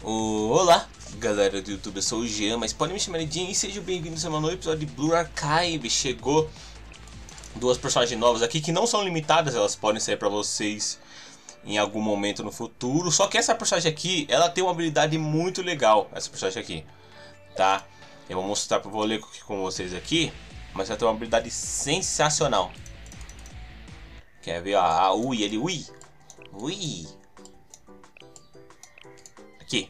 Olá, galera do YouTube, eu sou o Jean, mas podem me chamar de Jean e sejam bem-vindos a um novo episódio de Blue Archive. Chegou duas personagens novas aqui que não são limitadas, elas podem sair pra vocês em algum momento no futuro. Só que essa personagem aqui, ela tem uma habilidade muito legal, essa personagem aqui, tá? Eu vou mostrar, vou ler com vocês aqui, mas ela tem uma habilidade sensacional. Quer ver? Ui, ele ui. Ui. Aqui.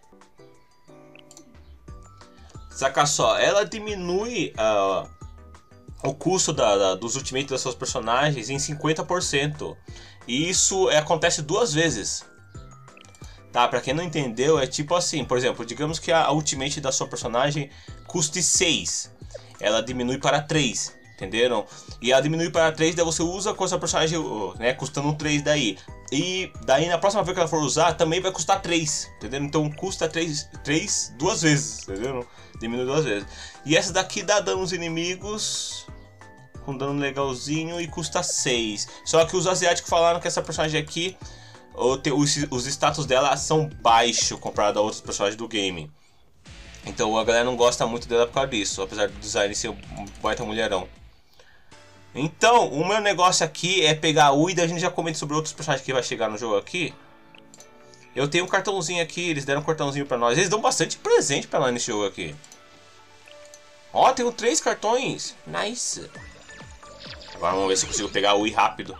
Saca só, ela diminui o custo dos ultimates das suas personagens em 50%. E isso acontece duas vezes. Tá, pra quem não entendeu, é tipo assim, por exemplo, digamos que a ultimate da sua personagem custe 6. Ela diminui para 3, entenderam? E ela diminui para 3, daí você usa com a sua personagem, né, custando 3 daí. E daí na próxima vez que ela for usar, também vai custar 3, entendeu? Então custa 3 duas vezes, entendeu? Diminui duas vezes. E essa daqui dá dano nos inimigos com dano legalzinho e custa 6. Só que os asiáticos falaram que essa personagem aqui, os status dela são baixos comparado a outros personagens do game. Então a galera não gosta muito dela por causa disso, apesar do design ser um baita mulherão. Então, o meu negócio aqui é pegar a Ui, e a gente já comenta sobre outros personagens que vai chegar no jogo aqui. Eu tenho um cartãozinho aqui, eles deram um cartãozinho pra nós. Eles dão bastante presente pra nós nesse jogo aqui. Ó, tenho 3 cartões. Nice. Agora vamos ver se eu consigo pegar a Ui rápido.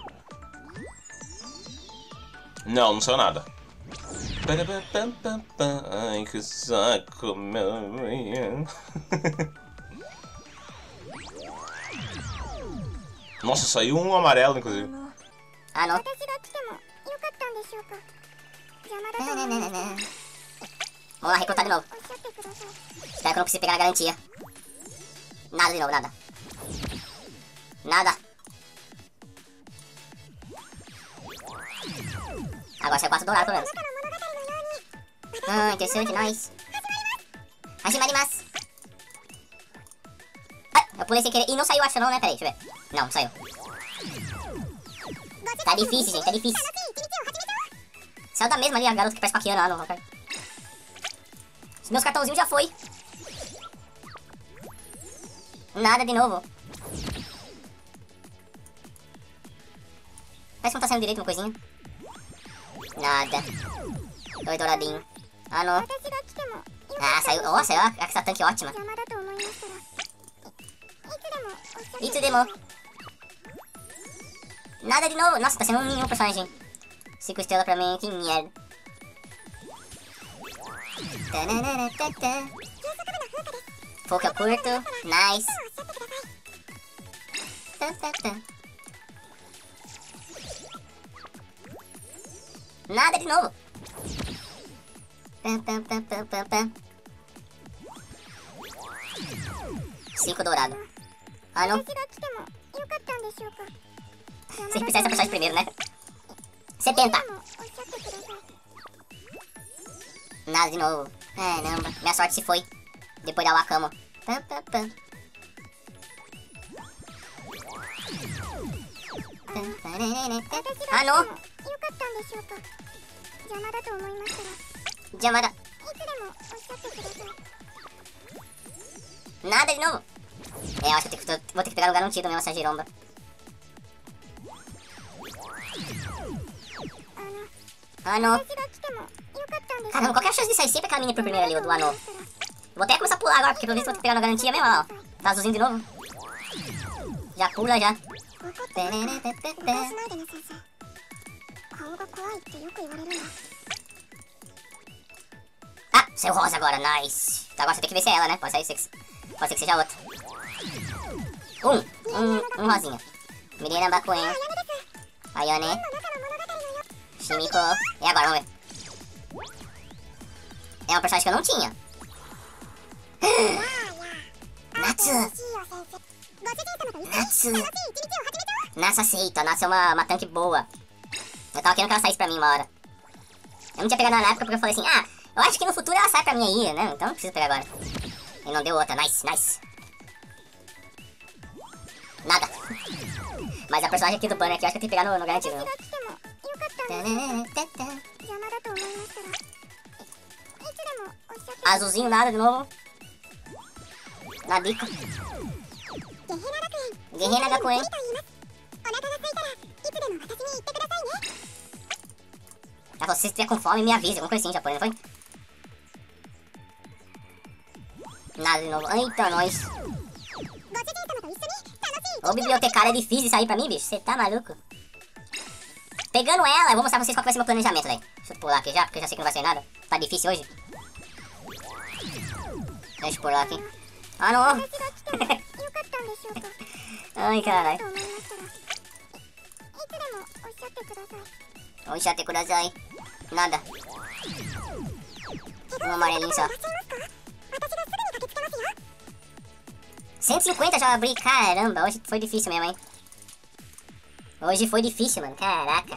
Não, não saiu nada. Ai, que saco, meu. Nossa, saiu um amarelo, inclusive. Ah, não. Vamos lá, recrutar de novo. Espero que eu não precise pegar a garantia. Nada de novo, nada. Nada. Agora saiu 4 dourados, pelo menos. Ah, interessante, nice. Hashimarimasu. Ah, eu pulei sem querer. E não saiu, acho não, né? Peraí, deixa eu ver. Não, não saiu. Tá difícil, gente, tá difícil. Saiu da mesma ali, a garota que parece com a Kiana lá no Hawkeye. Os meus cartãozinhos já foi. Nada de novo. Parece que não tá saindo direito uma coisinha. Nada. 2 douradinhos. Ah, não. Ah, saiu. Ó, saiu essa tanque ótima. Itsudemo. Nada de novo. Nossa, tá sendo nenhum personagem. 5 estrelas pra mim, que merda. Fogo eu curto. Nice. Nada de novo. 5 dourado. Ah, não. Sempre precisa dessa personagem primeiro, né? 70. Nada de novo. Caramba, minha sorte se foi. Depois da Wakamo. Ah, não. Jamada. Nada de novo. Eu acho que vou ter que pegar lugar garantido mesmo essa giromba. Ah, não. Caramba, qual que é a chance de sair sempre aquela mini por primeiro ali, o do Ano? Vou até começar a pular agora, porque pelo visto vou ter que pegar na garantia mesmo, ó. Tá azulzinho de novo. Já pula, já. Ah, saiu rosa agora, nice. Então agora você tem que ver se é ela, né? Pode ser que seja outra. Um rosinha. Mirina Bakuen. Ayane. Shimiko. E agora, vamos ver. É uma personagem que eu não tinha. Natsu. Natsu aceita. Natsu é uma tanque boa. Eu tava querendo que ela saísse pra mim uma hora. Eu não tinha pegado ela na época porque eu falei assim, ah, eu acho que no futuro ela sai pra mim aí, né? Então não preciso pegar agora. E não deu outra, nice, nice. Nada. Mas a personagem aqui do banner aqui, eu acho que eu tenho que pegar no garantido. Azulzinho nada de novo. Na dica. Guerreira Gakuen. Se você estiver com fome, me avise. Alguma coisa assim, japonês, não foi? Nada de novo. Eita, nós. Ô, bibliotecária, é difícil de sair pra mim, bicho. Você tá maluco? Pegando ela, eu vou mostrar pra vocês qual que vai ser meu planejamento, velho. Deixa eu pular aqui já, porque eu já sei que não vai ser nada. Tá difícil hoje. Deixa eu pular aqui. Ah, não. Ai, caralho. Oxate kudasai. Nada. Um amarelinho só. 150 já abri. Caramba, hoje foi difícil mesmo, hein. Hoje foi difícil, mano. Caraca.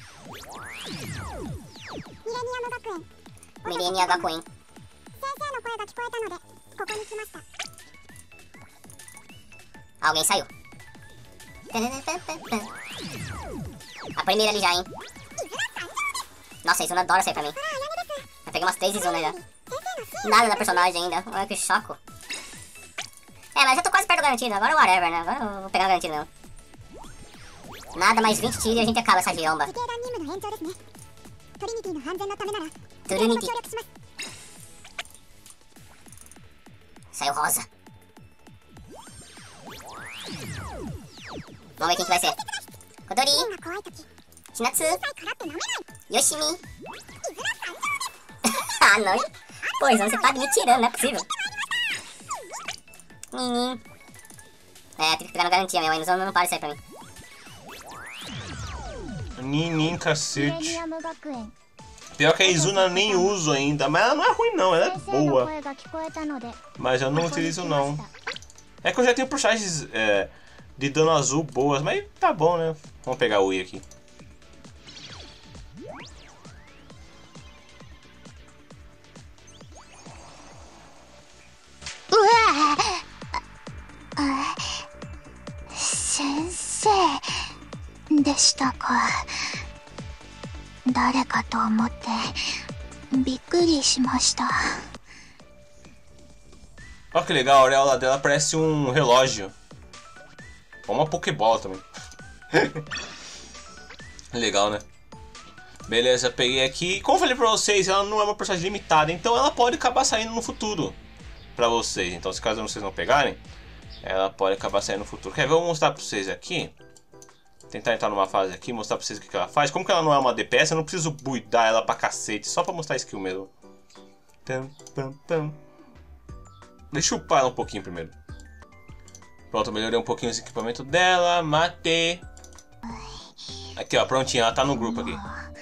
Milenia Gakuen. Alguém saiu. A primeira ali já, hein. Nossa, a Izuna adora sair pra mim. Eu peguei umas 3 Izuna já. Nada da personagem ainda. Olha que choco. É, mas eu tô quase perto da garantida. Agora whatever, né? Agora eu vou pegar a garantida não. Nada, mais 20 tiros e a gente acaba essa giromba. Trinity. Saiu rosa. Vamos ver quem que vai ser. Kodori. Shinatsu. Yoshimi. Ah, não. Pois não, você tá me tirando, não é possível. Ninin. É, tem que pegar no garantia mesmo, aí não para de sair pra mim. Ninin, cacete. Pior que a Izuna nem uso ainda, mas ela não é ruim não, ela é boa. Mas eu não utilizo não. É que eu já tenho personagens de dano azul boas, mas tá bom, né? Vamos pegar o I aqui. Sensei でしたか。誰かと思ってびっくりしました。 Olha que legal, a auréola dela parece um relógio. Ou uma Pokébola também. Legal, né? Beleza, peguei aqui. Como eu falei pra vocês, ela não é uma personagem limitada, então ela pode acabar saindo no futuro pra vocês. Então, se caso vocês não pegarem, ela pode acabar saindo no futuro. Quer ver? Eu vou mostrar pra vocês aqui. Tentar entrar numa fase aqui, mostrar pra vocês o que ela faz. Como que ela não é uma DPS, eu não preciso buildar ela pra cacete, só pra mostrar a skill mesmo. Deixa eu upar ela um pouquinho primeiro. Pronto, melhorei um pouquinho os equipamentos dela. Matei. Aqui, ó, prontinho, ela tá no grupo aqui.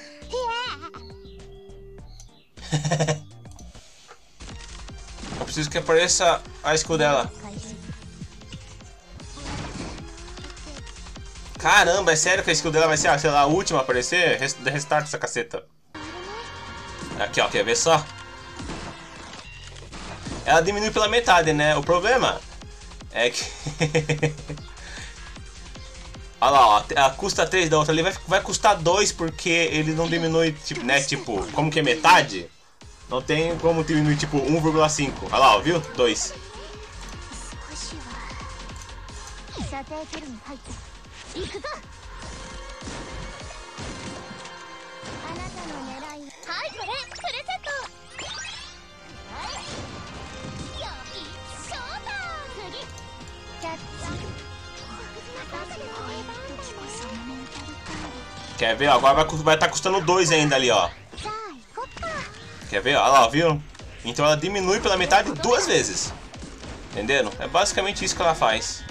Eu preciso que apareça a skill dela. Caramba, é sério que a skill dela vai ser, sei lá, a última a aparecer? Restart essa caceta. Aqui, ó, quer ver só? Ela diminui pela metade, né? O problema é que... Olha lá, ó, ela custa 3 da outra ali, vai custar 2 porque ele não diminui, tipo, né? Tipo, como que é metade? Não tem como diminuir, tipo, 1,5. Olha lá, ó, viu? 2. Quer ver? Agora vai estar custando 2 ainda ali, ó. Quer ver? Olha lá, viu? Então ela diminui pela metade 2 vezes. Entendendo? É basicamente isso que ela faz.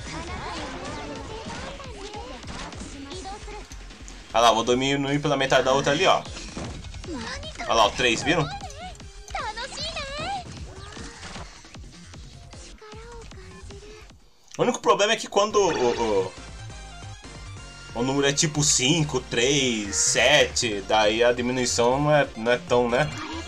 Olha lá, vou diminuir pela metade da outra ali, ó. Olha lá, o 3, viram? O único problema é que quando o número é tipo 5, 3, 7, daí a diminuição não é tão, né?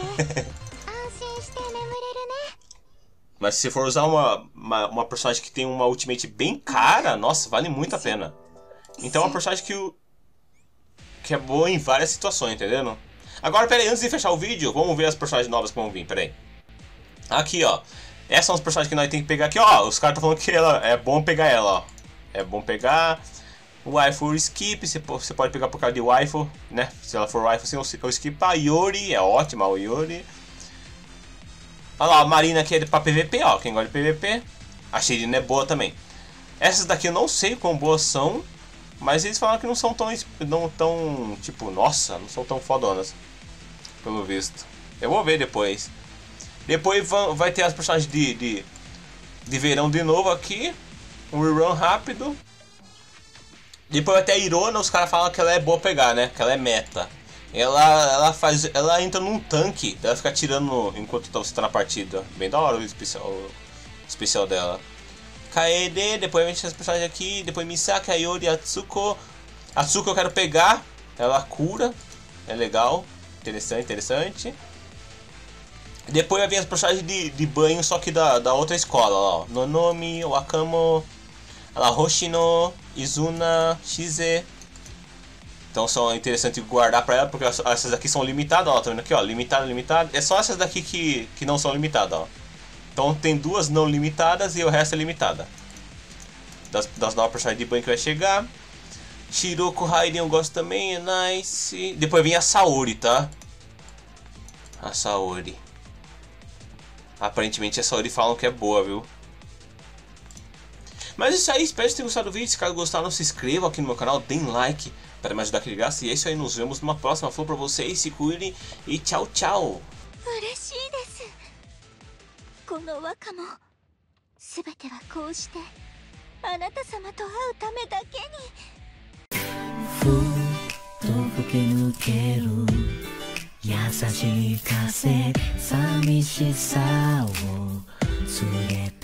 Mas se for usar uma personagem que tem uma ultimate bem cara, nossa, vale muito a pena. Então é uma personagem que é boa em várias situações, entendeu? Agora, pera aí, antes de fechar o vídeo, vamos ver as personagens novas que vão vir, pera aí. Aqui, ó. Essas são os personagens que nós temos que pegar aqui, ó. Os caras estão falando que ela, é bom pegar ela, ó. É bom pegar. Waifu skip, você pode pegar por causa de waifu, né? Se ela for waifu, eu skip. A Yori, é ótima, o Yori. Olha lá, a Marina aqui é pra PVP, ó. Quem gosta de PVP. A Shirina é boa também. Essas daqui eu não sei quão boas são, mas eles falaram que não são tão, tipo, nossa, não são tão fodonas. Pelo visto. Eu vou ver depois. Depois vai ter as personagens de verão de novo aqui. Um rerun rápido. Depois vai ter a Irona, os caras falam que ela é boa pegar, né? Que ela é meta. Ela entra num tanque, ela fica atirando enquanto você tá na partida. Bem da hora o especial dela. Kaede, depois vem esse personagem aqui. Depois Misaki, Ayori, Atsuko. Atsuko eu quero pegar. Ela cura. É legal. Interessante. Depois vai vir as personagens de banho, só que da outra escola, ó. Nonomi, Wakamo, Hoshino, Izuna, Shize. Então são interessantes guardar pra ela, porque essas daqui são limitadas, ó. Tá vendo aqui, ó? Limitada. É só essas daqui que não são limitadas, ó. Então tem duas não limitadas e o resto é limitada. Das novas personagens de banho que vai chegar. Shiroko Raiden eu gosto também, é nice. Depois vem a Saori, tá? A Saori. Aparentemente a Saori falam que é boa, viu? Mas isso aí, espero que tenham gostado do vídeo. Se caso gostaram, se inscrevam aqui no meu canal, deem like para me ajudar aqui de graça. E é isso aí, nos vemos numa próxima. Falou pra vocês, se cuidem e tchau, tchau. この和歌も全てはこうしてあなた様と会うためだけにふっと吹き抜ける優しい風寂しさを連れて